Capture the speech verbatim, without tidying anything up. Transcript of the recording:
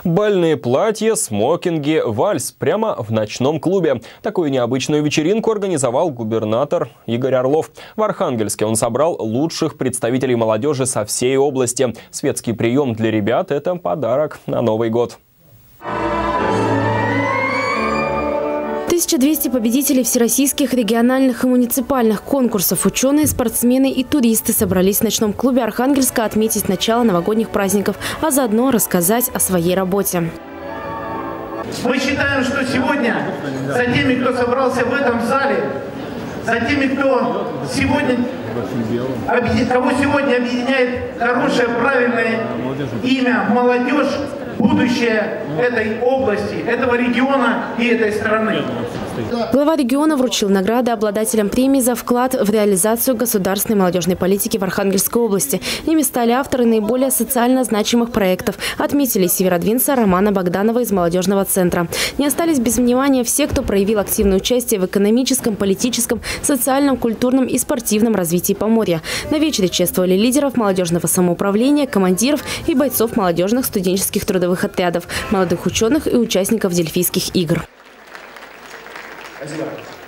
Бальные платья, смокинги, вальс прямо в ночном клубе. Такую необычную вечеринку организовал губернатор Игорь Орлов. В Архангельске он собрал лучших представителей молодежи со всей области. Светский прием для ребят – это подарок на Новый год. тысяча двести победителей всероссийских, региональных и муниципальных конкурсов, ученые, спортсмены и туристы собрались в ночном клубе Архангельска отметить начало новогодних праздников, а заодно рассказать о своей работе. Мы считаем, что сегодня за теми, кто собрался в этом зале, за теми, кто сегодня, кого сегодня объединяет хорошее, правильное имя, молодежь, будущее этой области, этого региона и этой страны. Глава региона вручил награды обладателям премии за вклад в реализацию государственной молодежной политики в Архангельской области. Ими стали авторы наиболее социально значимых проектов, отметили северодвинца Романа Богданова из молодежного центра. Не остались без внимания все, кто проявил активное участие в экономическом, политическом, социальном, культурном и спортивном развитии Поморья. На вечере чествовали лидеров молодежного самоуправления, командиров и бойцов молодежных студенческих трудовых отрядов, молодых ученых и участников Дельфийских игр. Спасибо.